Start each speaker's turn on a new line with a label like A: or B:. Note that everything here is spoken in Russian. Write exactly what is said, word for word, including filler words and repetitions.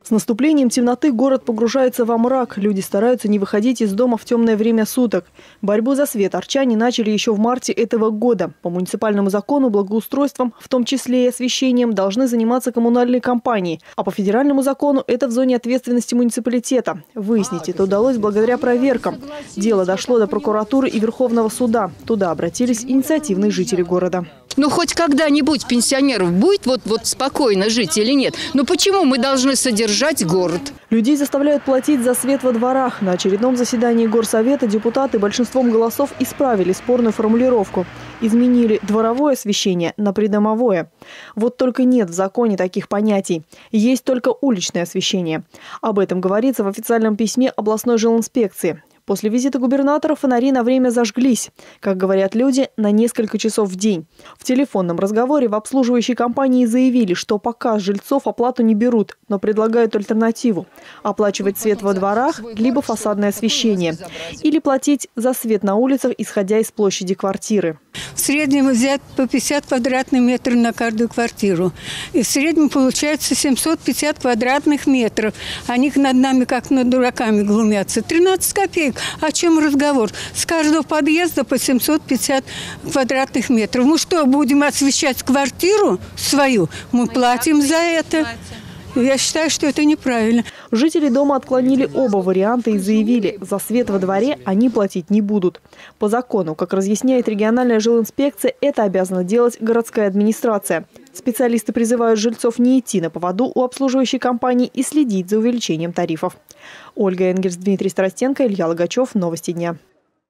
A: С наступлением темноты город погружается во мрак. Люди стараются не выходить из дома в темное время суток. Борьбу за свет арчане начали еще в марте этого года. По муниципальному закону благоустройством, в том числе и освещением, должны заниматься коммунальные компании. А по федеральному закону это в зоне ответственности муниципалитета. Выяснить это удалось благодаря проверкам. Дело дошло до прокуратуры и Верховного суда. Туда обратились инициативные жители города.
B: Ну, хоть когда-нибудь пенсионеров будет вот, вот спокойно жить или нет? Но почему мы должны содержать город?
A: Людей заставляют платить за свет во дворах. На очередном заседании горсовета депутаты большинством голосов исправили спорную формулировку. Изменили дворовое освещение на придомовое. Вот только нет в законе таких понятий. Есть только уличное освещение. Об этом говорится в официальном письме областной жилинспекции. После визита губернатора фонари на время зажглись. Как говорят люди, на несколько часов в день. В телефонном разговоре в обслуживающей компании заявили, что пока с жильцов оплату не берут, но предлагают альтернативу. Оплачивать свет во дворах, либо фасадное освещение. Или платить за свет на улицах, исходя из площади квартиры.
C: В среднем взять по пятьдесят квадратных метров на каждую квартиру. И в среднем получается семьсот пятьдесят квадратных метров. Они над нами как над дураками глумятся. тринадцать копеек. О чем разговор? С каждого подъезда по семьсот пятьдесят квадратных метров. Мы что, будем освещать квартиру свою? Мы платим за это. Я считаю, что это неправильно.
A: Жители дома отклонили оба варианта и заявили, за свет во дворе они платить не будут. По закону, как разъясняет региональная жилинспекция, это обязана делать городская администрация. Специалисты призывают жильцов не идти на поводу у обслуживающей компании и следить за увеличением тарифов. Ольга Энгельс, Дмитрий Старостенко, Илья Логачев. Новости дня.